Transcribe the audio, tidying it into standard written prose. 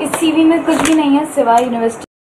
इस सीवी में कुछ भी नहीं है सिवाय यूनिवर्सिटी